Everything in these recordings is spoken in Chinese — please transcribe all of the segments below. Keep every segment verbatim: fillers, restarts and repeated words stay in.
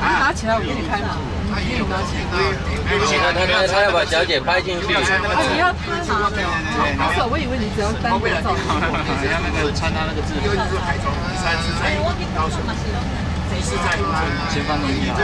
拿起来，我给你拍嘛。你拿起来。 不行啊，他他他要把小姐拍进去。 啊，你要他吗？不是，我以为你只要单独照。 只要那个穿他那个字。第二是台中，第三是在高雄，第四在前方的地方。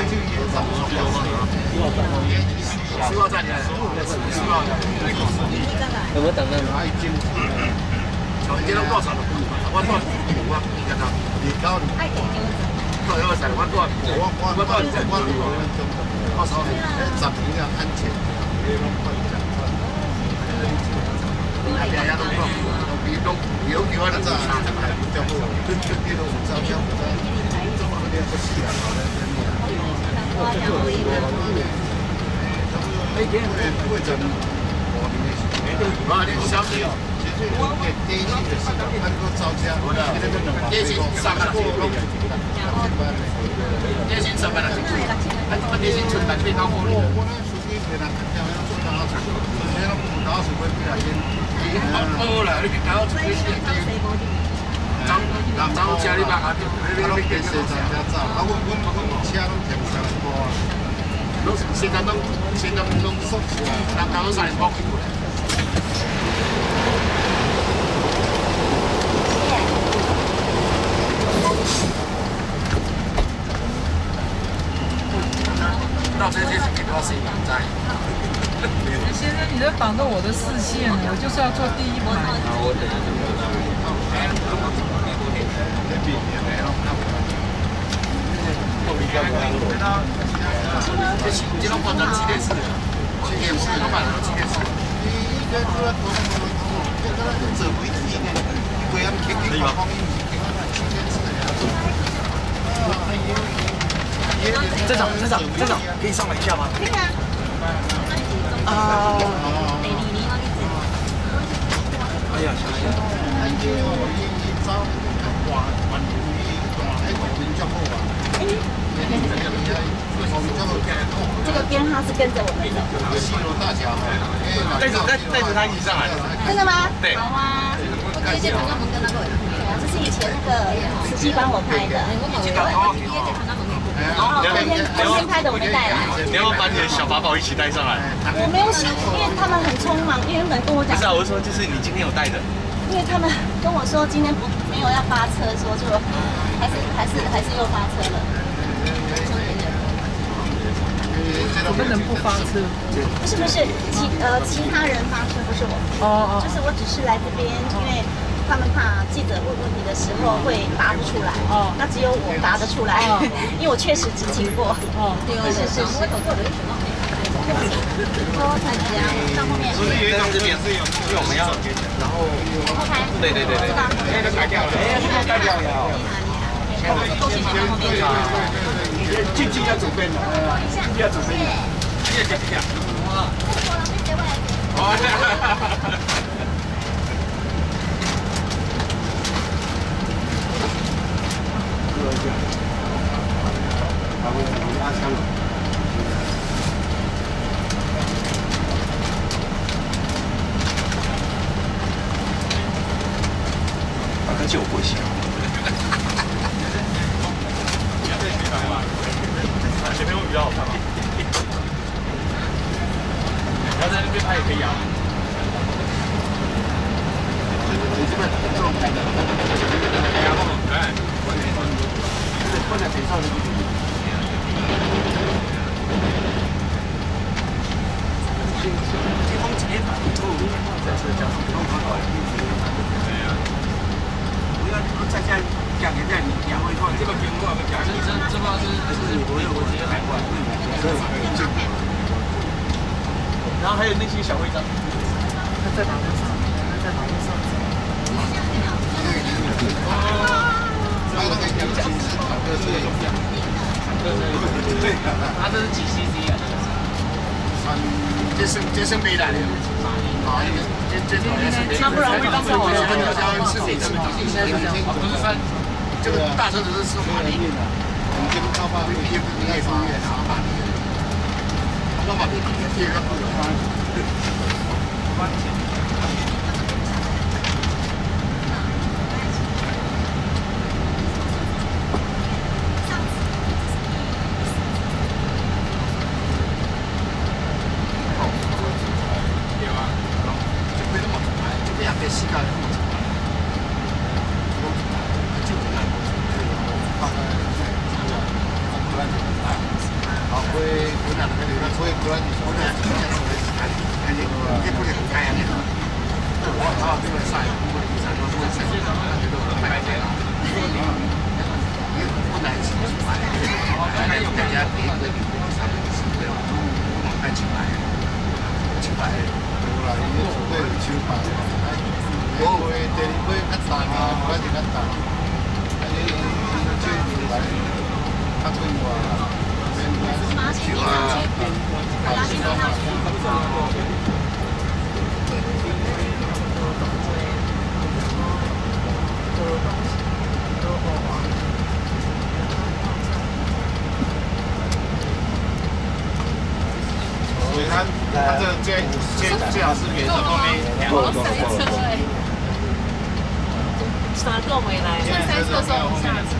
十号站起来，十号站。 有没有等等？ 从这拢多少了？我多我你看他，你高你。多少钱？我多我我我多少钱？我多少？十年啊，安全。哎呀呀，都讲，比讲有地方就差，还比较好。这这这都是照相，这么个不是啊，好的，真的。哎，这不会整，啊，你小心哦。我给电信的时候，他那个照相，电信上班了，电信上班了，他他妈电信存单最高过路。我那手机给他掉，要做高层，首先不高层会不小心，好了，你高层会先找找找家里吧，他都给谁找家找？啊，我我我车都停上过，都现在都现在都收起来，人家都三年包起过来。到这些是给到谁在？ 先生，你在挡着我的视线呢，我就是要坐第一排。 好，我等一下就过来。 这是这种观察几点四？几点四？老板，几点四？站长，站长，站长，可以上来一下吗？可以啊。啊。哎呀，想想。 这个编号是跟着我们走。 带着带带着他一起上来。 真的吗？ 对。 好啊。这是以前那个司机帮我拍的。哦，今天今天拍的我没带来。 你要不要把你的小法宝一起带上来？ 我没有想，因为他们很匆忙，因为原本跟我讲。 不是啊，我是说就是你今天有带的。 因为他们跟我说今天不没有要发车，说就还是还是还是又发车了。 我们能不发车？ 不是不是，其呃其他人发车，不是我。 哦哦。 就是我只是来这边，因为他们怕记者问问题的时候会答不出来。哦。那只有我答得出来，因为我确实执勤过。哦。是是是。多参加到后面。不是有一张这边是有，是我们要，然后。后排。对对对对。那个开掉了。哎，那个开掉了。厉害厉害。都先放后面。 进去要左边的，要左边的。谢谢谢谢。哇。哦。他会拉枪了。大概就过去。前面会比较好看吗？你要在那边拍也可以啊。你这边这种拍的，哎呀，哎，放在腿上的。风直接打以后，再是交通不用跑跑。对呀。不要再加讲一下你两位看这个屏幕啊，讲这这这把是是我有我直接海关。然后还有那些小徽章，他在哪边上？他在哪边上？他那个讲讲是坦克车的容量，对，他这是几 C C 啊？三，这是这是没来的，啊，这这这这那不然会当时我们就交是每次不是三，这个大车子是四马力，我们这个高发会也应该是越长马力。我把这个贴个布宽，宽点。 本来那个那所以过来你说呢，看你你不能开啊！我操，这个晒，如果你晒到多晒，那就都白晒了。不难吃出来，大家别个你不上面是不要，太清白，清白。后来伊做过清白，我会第二杯较淡啊，我就较淡。啊，你你这出来，较脆话，就啊，啊，是啊。所以他他这最最最好是给这后面两个都塞车哎， 啥都回来，塞车的时候下车。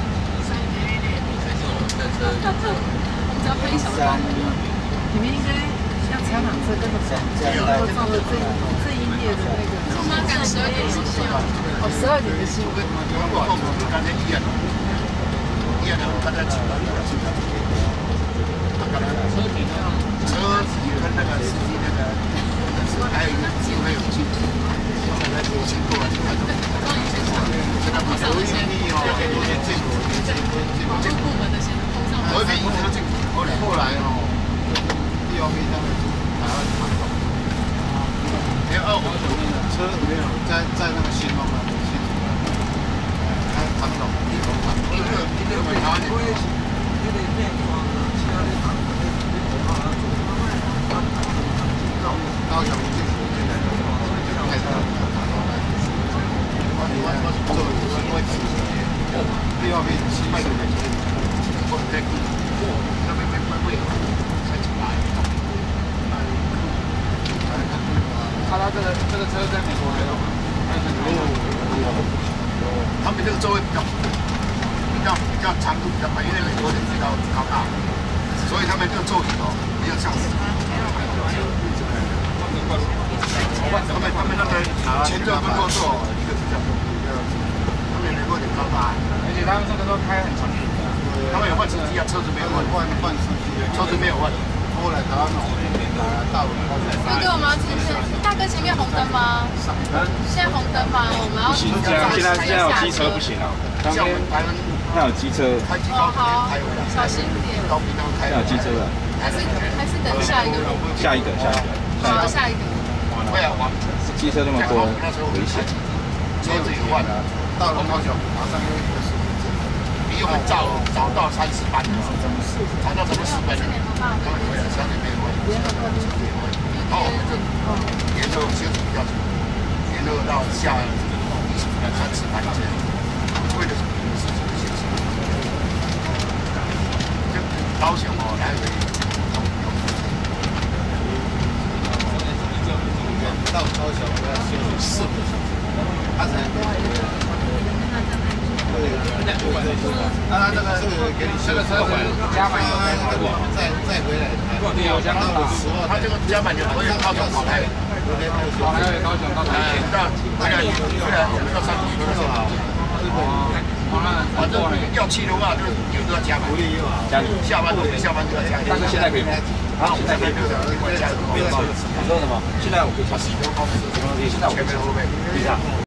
我们只要分一小段， 你们应该像采访车跟着走，然后照着这这一页的那个。 我们赶十二点的新闻。 哦，十二点的新闻。 我我我刚才一样，一样的，我刚才请了一个记者，他刚才车体车体跟那个司机那个，还有一个还有进，刚才经过了，看到，现在不是微信哦，这个这个这个这个部门的先封上，我这一直都进，后来后来哦，第二批他们还要查到，哎哦，车没有在在那个新东那边。长龙，一龙长，一个一个美拿的。高雄进进来，开车。我我我做我我第二批七十年，我在那边没没没才进来。他他这个这个车在美国还有吗？没有。他们这个座位比较比较比较长度比较宽，因为美国人比较高大，所以他们这个座椅哦比较像是。他们他们那个前座跟后座一个比较比较，他们美国人高大，而且他们这个都开很长途的，他们有换司机啊，车子没有换，换换司机，车子没有换。后来他们大陆高速。 哥哥，我们要进去。大哥，前面红灯吗？现在红灯吗？我们要。 现在现在现在有机车不行啊。当天那有机车。 哦好，小心一点。 那有机车了。 还是还是等下一个。 下一个，下一个。 好，下一个。 不要往机车那么多，危险。 车子也换了，到了高雄马上又一个十分钟。比我们早早到三十班，早到怎么十分？他们回来三点没回，然后我们就沿路休息比较久，沿路到下三次班车，为了什么事情的休息？就高雄哦，来回到高雄要休息四分钟，他才。那那个这个给你这个车款加满油再再回来，有加到十万，他这个加满油可以高雄跑来，跑来高雄到台北，那回来回来我们到三重都好。反正要去的话，就有都要加满，加下班都下班都要加。 但是现在可以吗？ 啊，现在可以没有另外加。 你说什么？现在我可以加。现在我可以加。